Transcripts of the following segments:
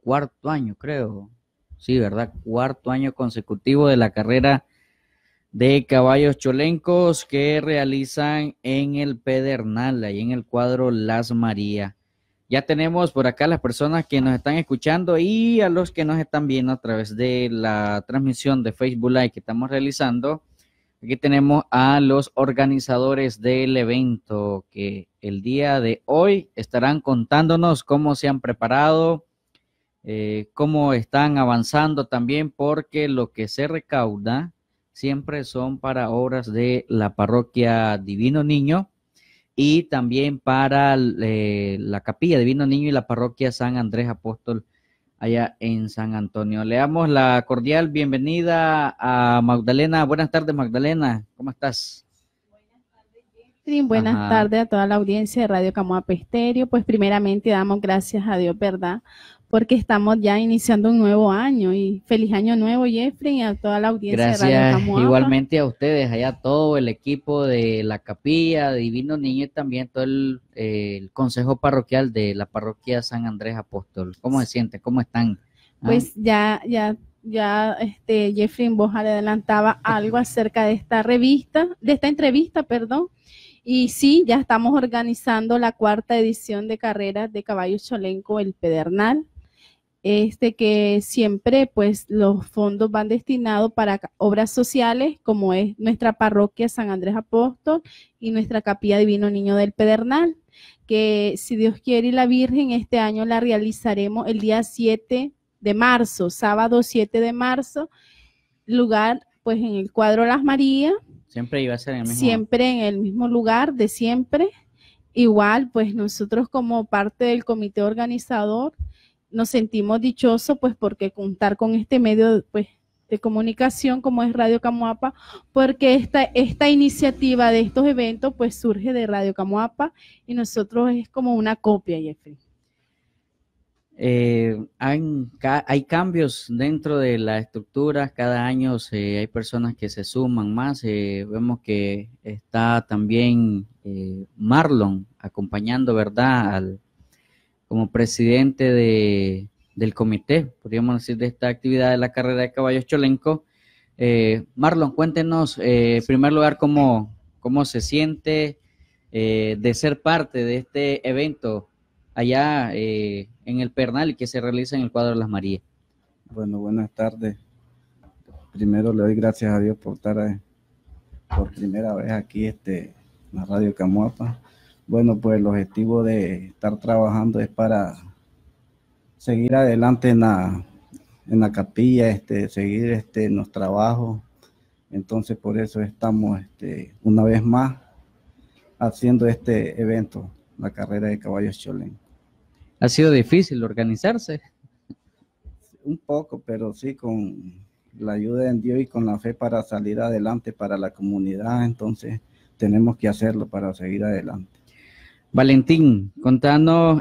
cuarto año, creo. Sí, ¿verdad? Cuarto año consecutivo de la carrera de caballos cholencos que realizan en el Pedernal, ahí en el cuadro Las Marías. Ya tenemos por acá las personas que nos están escuchando y a los que nos están viendo a través de la transmisión de Facebook Live que estamos realizando. Aquí tenemos a los organizadores del evento que el día de hoy estarán contándonos cómo se han preparado, cómo están avanzando también, porque lo que se recauda siempre son para obras de la parroquia Divino Niño y también para la capilla Divino Niño y la parroquia San Andrés Apóstol allá en San Antonio. Le damos la cordial bienvenida a Magdalena. Buenas tardes, Magdalena. ¿Cómo estás? Sí, buenas Ajá. tardes a toda la audiencia de Radio Camoa Estéreo. Pues primeramente damos gracias a Dios, ¿verdad? Porque estamos ya iniciando un nuevo año y feliz año nuevo, Jeffrey, y a toda la audiencia de Radio Gracias Camoapa. igualmente a ustedes, allá todo el equipo de la capilla Divino Niño y también todo el consejo parroquial de la parroquia San Andrés Apóstol. ¿Cómo se sienten? ¿Cómo están? ¿Ah? Pues Jeffrey en voz le adelantaba algo acerca de esta revista, de esta entrevista, perdón. Y sí, ya estamos organizando la cuarta edición de carreras de caballos cholenco, el Pedernal. Que siempre pues los fondos van destinados para obras sociales como es nuestra parroquia San Andrés Apóstol y nuestra capilla Divino Niño del Pedernal, que si Dios quiere y la Virgen este año la realizaremos el día 7 de marzo, sábado 7 de marzo, lugar pues en el cuadro Las Marías, Siempre iba a ser en el mismo. siempre en el mismo lugar de siempre. Igual, pues nosotros como parte del comité organizador nos sentimos dichosos, pues porque contar con este medio pues, de comunicación como es Radio Camoapa, porque esta iniciativa de estos eventos pues surge de Radio Camoapa y nosotros es como una copia, Jeffrey. Hay cambios dentro de la estructura, cada año hay personas que se suman más, vemos que está también Marlon acompañando, ¿verdad? Como presidente del comité, podríamos decir, de esta actividad de la carrera de caballos cholenco. Marlon, cuéntenos, en primer lugar, cómo se siente de ser parte de este evento allá en el Pernal que se realiza en el cuadro de las Marías. Bueno, buenas tardes. Primero le doy gracias a Dios por estar por primera vez aquí en la Radio Camoapa. Bueno, pues el objetivo de estar trabajando es para seguir adelante en la capilla, seguir en los trabajos. Entonces por eso estamos una vez más haciendo este evento, la carrera de caballos cholencos. ¿Ha sido difícil organizarse? Un poco, pero sí con la ayuda de Dios y con la fe para salir adelante para la comunidad, entonces tenemos que hacerlo para seguir adelante. Valentín, contanos,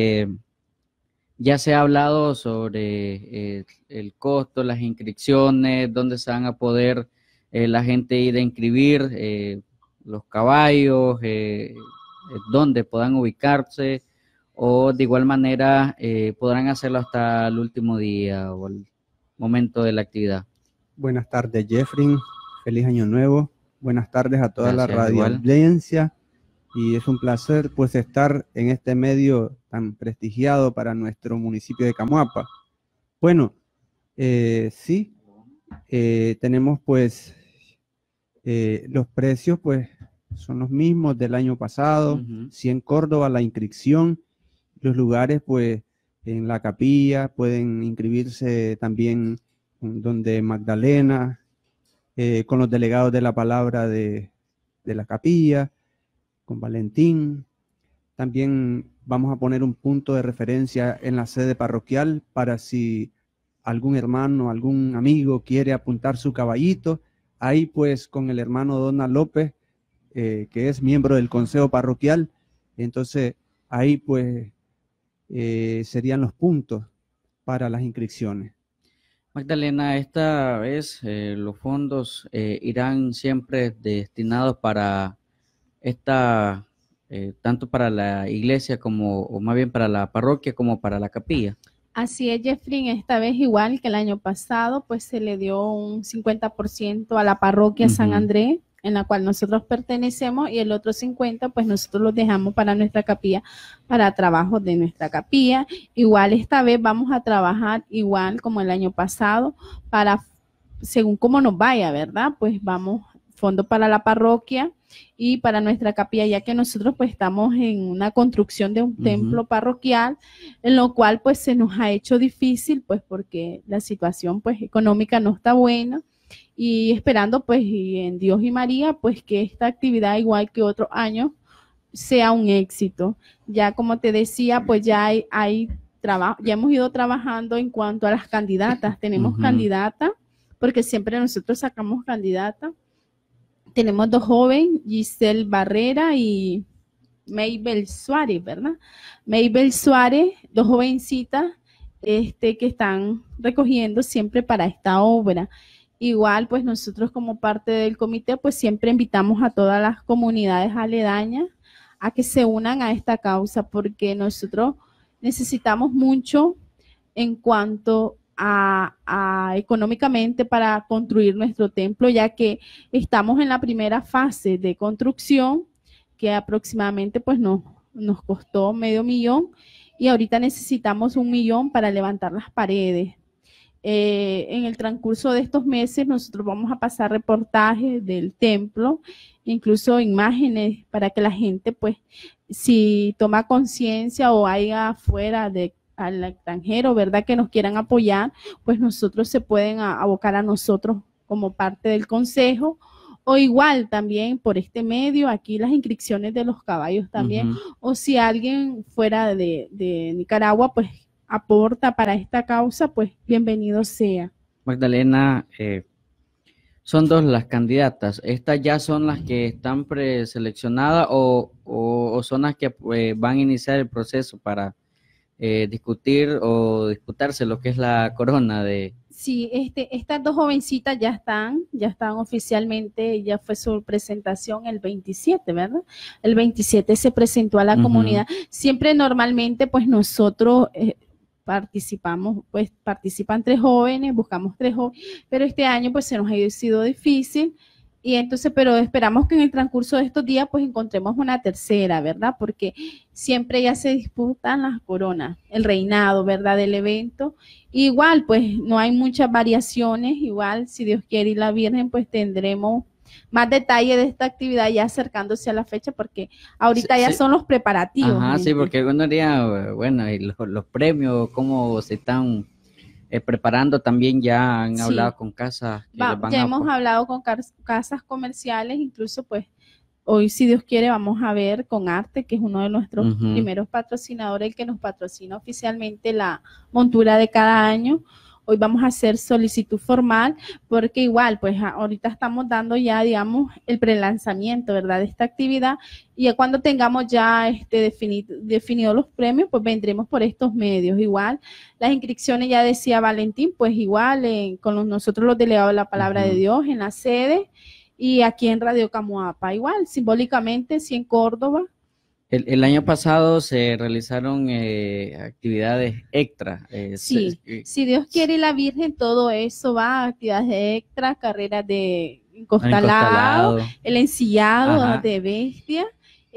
ya se ha hablado sobre el costo, las inscripciones, dónde se van a poder la gente ir a inscribir los caballos, dónde puedan ubicarse, o de igual manera podrán hacerlo hasta el último día o el momento de la actividad. Buenas tardes, Jeffrey. Feliz año nuevo. Buenas tardes a toda la Gracias, igual. radioaudiencia. Y es un placer pues estar en este medio tan prestigiado para nuestro municipio de Camoapa. Bueno, sí, tenemos pues los precios pues son los mismos del año pasado. 100 Córdoba la inscripción. Los lugares pues en la capilla pueden inscribirse también donde Magdalena, con los delegados de la palabra de la capilla, con Valentín. También vamos a poner un punto de referencia en la sede parroquial para si algún hermano, algún amigo quiere apuntar su caballito. Ahí pues con el hermano Dona López, que es miembro del consejo parroquial. Entonces ahí pues serían los puntos para las inscripciones. Magdalena, esta vez los fondos irán siempre destinados para esta, tanto para la iglesia como, o más bien para la parroquia como para la capilla. Así es, Jeffrey, esta vez igual que el año pasado, pues se le dio un 50% a la parroquia San Andrés, en la cual nosotros pertenecemos, y el otro 50% pues nosotros lo dejamos para nuestra capilla, para trabajos de nuestra capilla. Igual esta vez vamos a trabajar igual como el año pasado, para, según cómo nos vaya, ¿verdad? Pues vamos, fondo para la parroquia y para nuestra capilla, ya que nosotros pues estamos en una construcción de un templo parroquial, en lo cual pues se nos ha hecho difícil, pues porque la situación pues económica no está buena, y esperando pues y en Dios y María pues que esta actividad, igual que otros años, sea un éxito. Ya como te decía, pues ya hay trabajo, ya hemos ido trabajando en cuanto a las candidatas. Tenemos candidata, porque siempre nosotros sacamos candidata. Tenemos 2 jóvenes, Giselle Barrera y Maybel Suárez, ¿verdad? Maybel Suárez, 2 jovencitas que están recogiendo siempre para esta obra. Igual, pues nosotros como parte del comité, pues siempre invitamos a todas las comunidades aledañas a que se unan a esta causa, porque nosotros necesitamos mucho en cuanto a económicamente para construir nuestro templo, ya que estamos en la primera fase de construcción, que aproximadamente pues nos costó $500,000, y ahorita necesitamos $1 millón para levantar las paredes. En el transcurso de estos meses nosotros vamos a pasar reportajes del templo, incluso imágenes, para que la gente pues si toma conciencia o haya afuera al extranjero, ¿verdad?, que nos quieran apoyar, pues nosotros se pueden abocar a nosotros como parte del consejo, o igual también por este medio, aquí las inscripciones de los caballos también, o si alguien fuera de Nicaragua pues aporta para esta causa, pues bienvenido sea. Magdalena, son 2 las candidatas. ¿Estas ya son las que están preseleccionadas o son las que van a iniciar el proceso para discutir o disputarse lo que es la corona de? Sí, estas 2 jovencitas ya están oficialmente, ya fue su presentación el 27, ¿verdad? El 27 se presentó a la comunidad. Siempre normalmente pues nosotros participamos, pues participan 3 jóvenes, buscamos 3 jóvenes, pero este año pues se nos ha sido difícil, y entonces, pero esperamos que en el transcurso de estos días pues encontremos una tercera, ¿verdad? Porque siempre ya se disputan las coronas, el reinado, ¿verdad?, del evento. Igual pues no hay muchas variaciones, igual si Dios quiere y la Virgen pues tendremos más detalle de esta actividad ya acercándose a la fecha, porque ahorita ya son los preparativos. Ajá, sí, porque uno diría, bueno, y los premios, cómo se están preparando, también ya han hablado con casas. Ya hemos hablado con casas comerciales, incluso pues hoy, si Dios quiere, vamos a ver con Arte, que es uno de nuestros primeros patrocinadores, el que nos patrocina oficialmente la montura de cada año. Hoy vamos a hacer solicitud formal, porque igual, pues ahorita estamos dando ya, digamos, el prelanzamiento, ¿verdad?, de esta actividad, y ya cuando tengamos ya definido los premios, pues vendremos por estos medios. Igual, las inscripciones, ya decía Valentín, pues igual con nosotros los delegados de la Palabra de Dios en la sede, y aquí en Radio Camuapa, igual, simbólicamente, sí, en Córdoba. El año pasado se realizaron actividades extra. Sí, si Dios quiere y la Virgen, todo eso va a actividades extra, carreras de encostalado, el ensillado de bestia.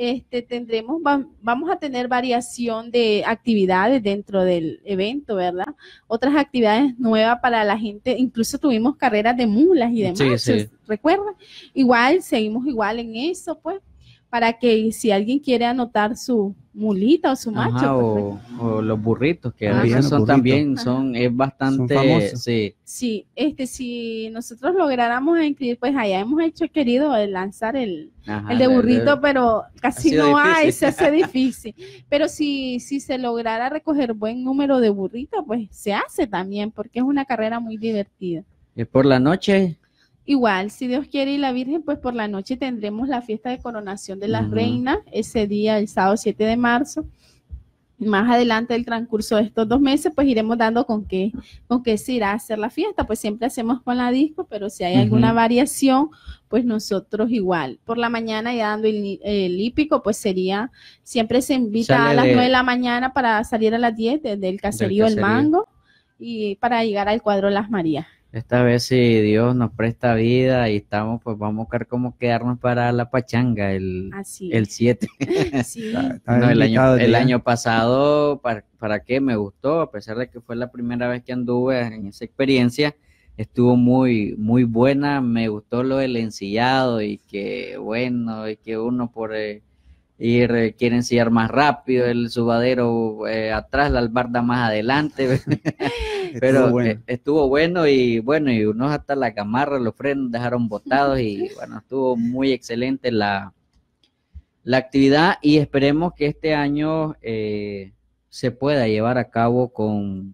Vamos a tener variación de actividades dentro del evento, ¿verdad? Otras actividades nuevas para la gente, incluso tuvimos carreras de mulas y demás, ¿recuerdan? Igual, seguimos igual en eso, pues, para que si alguien quiere anotar su mulita o su macho. O los burritos, que a veces son también, es bastante famosos. Sí. Sí, si nosotros lográramos inscribir, pues allá hemos querido lanzar el de burrito, pero casi no hay, se hace difícil. Pero si se lograra recoger buen número de burritos, pues se hace también, porque es una carrera muy divertida. ¿Y por la noche? Igual, si Dios quiere y la Virgen, pues por la noche tendremos la fiesta de coronación de las reinas, ese día, el sábado 7 de marzo. más adelante del transcurso de estos 2 meses, pues iremos dando con qué se irá a hacer la fiesta. Pues siempre hacemos con la disco, pero si hay alguna variación, pues nosotros igual. Por la mañana ya dando el hípico, pues sería, siempre se invita a las 9 de la mañana para salir a las 10 desde el caserío El Mango y para llegar al cuadro Las Marías. Esta vez, si Dios nos presta vida y estamos, pues vamos a buscar cómo quedarnos para la pachanga el 7. Sí. No, el año pasado, ¿para qué? Me gustó, a pesar de que fue la primera vez que anduve en esa experiencia, estuvo muy, muy buena. Me gustó lo del ensillado y que, bueno, y que uno por quiere ensillar más rápido, el subadero atrás, la albarda más adelante. Pero estuvo bueno y unos hasta la gamarra, los frenos dejaron botados y bueno, estuvo muy excelente la actividad y esperemos que este año se pueda llevar a cabo con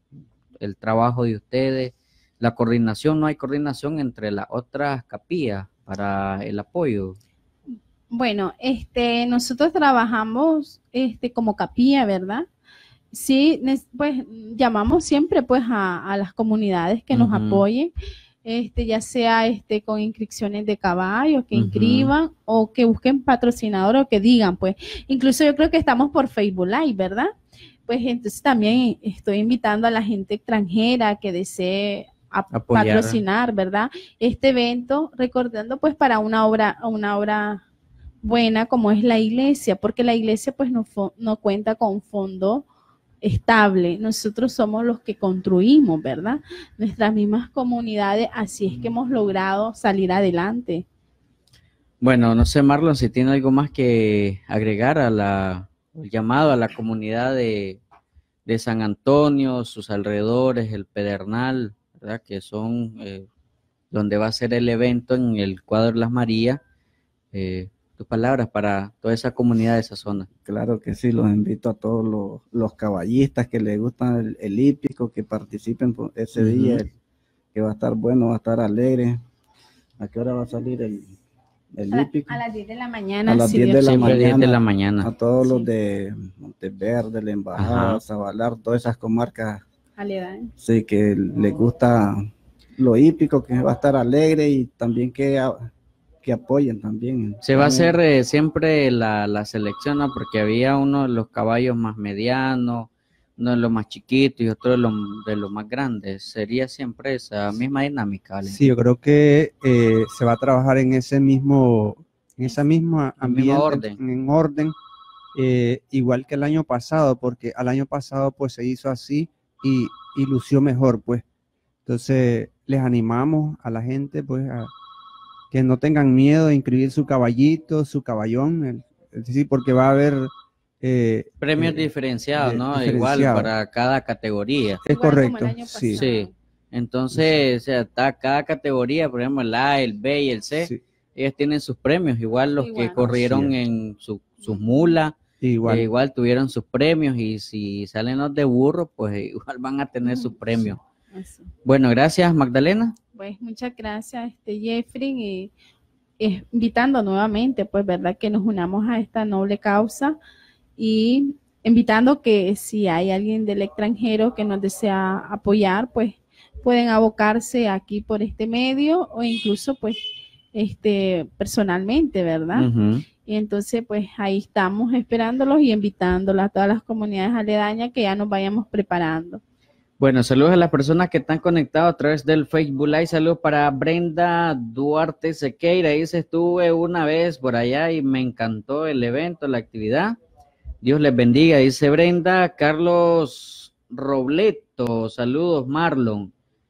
el trabajo de ustedes. La coordinación, no hay coordinación entre las otras capillas para el apoyo. Bueno, nosotros trabajamos como capilla, ¿verdad? Sí, pues llamamos siempre pues a las comunidades que nos apoyen, ya sea con inscripciones de caballos, que inscriban o que busquen patrocinadores o que digan, pues, incluso yo creo que estamos por Facebook Live, ¿verdad? Pues entonces también estoy invitando a la gente extranjera que desee patrocinar, ¿verdad? Este evento, recordando pues para una obra buena como es la iglesia, porque la iglesia pues no cuenta con fondo estable. Nosotros somos los que construimos, ¿verdad? Nuestras mismas comunidades, así es que hemos logrado salir adelante. Bueno, no sé, Marlon, si tiene algo más que agregar el llamado a la comunidad de San Antonio, sus alrededores, el Pedernal, ¿verdad? Que son donde va a ser el evento en el cuadro Las Marías. Tus palabras para toda esa comunidad de esa zona. Claro que sí, los invito a todos los caballistas que les gustan el hípico, que participen por ese día, que va a estar bueno, va a estar alegre. ¿A qué hora va a salir el hípico? A las 10 de la mañana. A las 10 de la mañana. 10 de la mañana. A todos los de Monteverde, La Embajada, Zabalar, todas esas comarcas. Aledañas. Sí, que les gusta lo hípico, que va a estar alegre y también que apoyen también. Se va a hacer siempre la selección, ¿no? Porque había uno de los caballos más medianos, uno de los más chiquitos y otro de los más grandes. Sería siempre esa misma dinámica, ¿vale? Sí, yo creo que se va a trabajar en esa misma ambiente, en orden, igual que el año pasado, porque al año pasado pues se hizo así y lució mejor, pues. Entonces les animamos a la gente pues que no tengan miedo de inscribir su caballito, su caballón, sí, porque va a haber premios diferenciados, ¿no? Igual para cada categoría. Es correcto, sí. Sí. Entonces, o sea, está cada categoría, por ejemplo, el A, el B y el C, sí. Ellos tienen sus premios, igual los que corrieron en sus mulas, igual tuvieron sus premios, y si salen los de burro, pues igual van a tener sus premios. Eso. Bueno, gracias, Magdalena. Pues muchas gracias, Jeffrey, y invitando nuevamente, pues, verdad, que nos unamos a esta noble causa y invitando que si hay alguien del extranjero que nos desea apoyar, pues pueden abocarse aquí por este medio o incluso pues personalmente, ¿verdad? Y entonces pues ahí estamos esperándolos y invitándolos a todas las comunidades aledañas que ya nos vayamos preparando. Bueno, saludos a las personas que están conectadas a través del Facebook Live. Saludos para Brenda Duarte Sequeira. Dice, estuve una vez por allá y me encantó el evento, la actividad. Dios les bendiga, dice Brenda. Carlos Robleto, saludos, Marlon.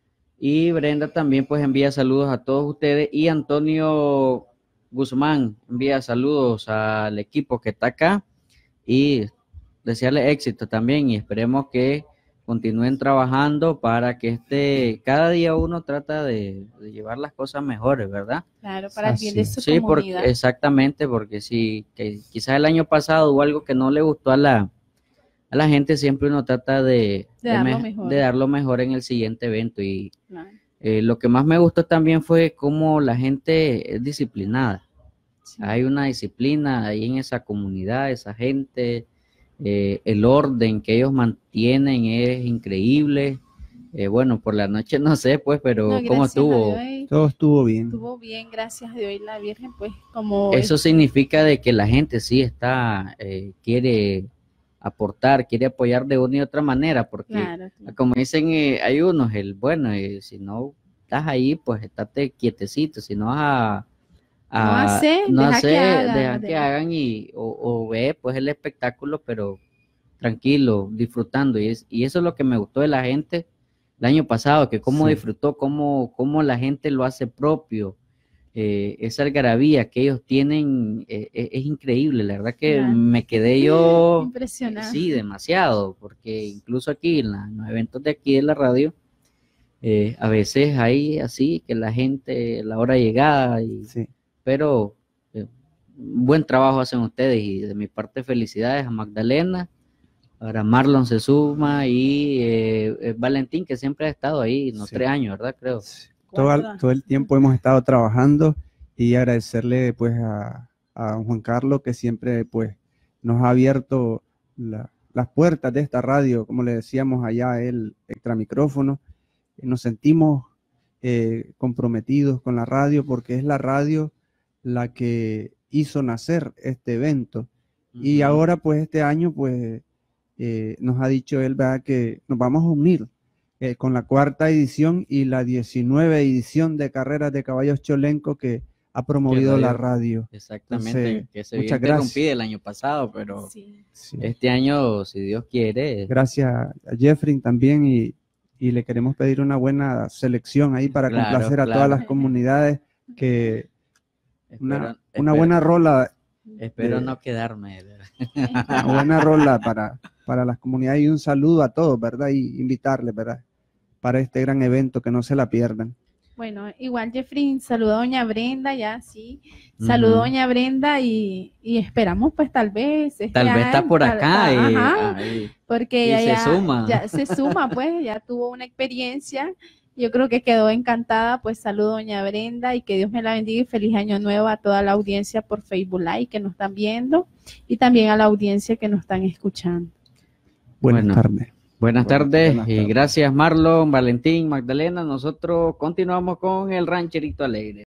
Y Brenda también pues envía saludos a todos ustedes. Y Antonio Guzmán envía saludos al equipo que está acá. Y desearle éxito también y esperemos que continúen trabajando para que cada día uno trata de llevar las cosas mejores, ¿verdad? Claro, para el bien de su comunidad. Exactamente, porque si que quizás el año pasado hubo algo que no le gustó a la gente, siempre uno trata de dar lo mejor en el siguiente evento. Y claro. Lo que más me gustó también fue cómo la gente es disciplinada. Sí. Hay una disciplina ahí en esa comunidad, esa gente el orden que ellos mantienen es increíble. Bueno, por la noche no sé, pues, pero No, ¿cómo gracias a estuvo? Dios, Todo estuvo bien. estuvo bien, gracias a Dios y la Virgen, pues como Eso significa de que la gente sí está, quiere aportar, quiere apoyar de una y otra manera, porque claro, claro. como dicen, hay unos, bueno, si no estás ahí, pues estate quietecito, si no vas No hace, no deja hacer, que hagan, dejan que hagan o ve pues el espectáculo, pero tranquilo, disfrutando, y eso es lo que me gustó de la gente el año pasado, que cómo Sí. disfrutó, cómo la gente lo hace propio. Esa algarabía que ellos tienen es increíble, la verdad que Claro. me quedé yo, Impresionante. sí, demasiado, porque incluso aquí en los eventos de aquí de la radio, a veces hay así que la gente, la hora de llegada, Sí. pero buen trabajo hacen ustedes y de mi parte felicidades a Magdalena, ahora Marlon se suma y Valentín que siempre ha estado ahí, no Sí. 3 años, ¿verdad? Creo. Todo el tiempo hemos estado trabajando y agradecerle pues a don Juan Carlos que siempre pues nos ha abierto las puertas de esta radio, como le decíamos allá el extra micrófono. Nos sentimos comprometidos con la radio porque es la radio la que hizo nacer este evento. Y Ujú. ahora pues este año pues nos ha dicho él, ¿verdad?, que nos vamos a unir con la 4ª edición y la 19 edición de Carreras de Caballos Cholenco que ha promovido la radio. Exactamente, Entonces, que se vio muchas interrumpida gracias. el año pasado, pero Sí. Sí. este año, si Dios quiere, Gracias a Jeffrey también y le queremos pedir una buena selección ahí para Claro, complacer a claro. todas las comunidades, que una espero- buena rola, espero de- no quedarme. una buena rola para las comunidades y un saludo a todos, ¿verdad? Y invitarles, ¿verdad?, para este gran evento, que no se la pierdan. Bueno, igual Jeffrey saludó a doña Brenda, ya sí, saludó a Ujú. doña Brenda y esperamos pues tal vez Tal vez está por acá ajá, y porque y ella se suma. ya se suma pues, ya tuvo una experiencia, yo creo que quedó encantada, pues saludo a doña Brenda y que Dios me la bendiga y feliz año nuevo a toda la audiencia por Facebook Live que nos están viendo y también a la audiencia que nos están escuchando. Buenas Bueno. tardes. Buenas tardes, buenas y tardes. gracias Marlon, Valentín, Magdalena. Nosotros continuamos con el Rancherito Alegre.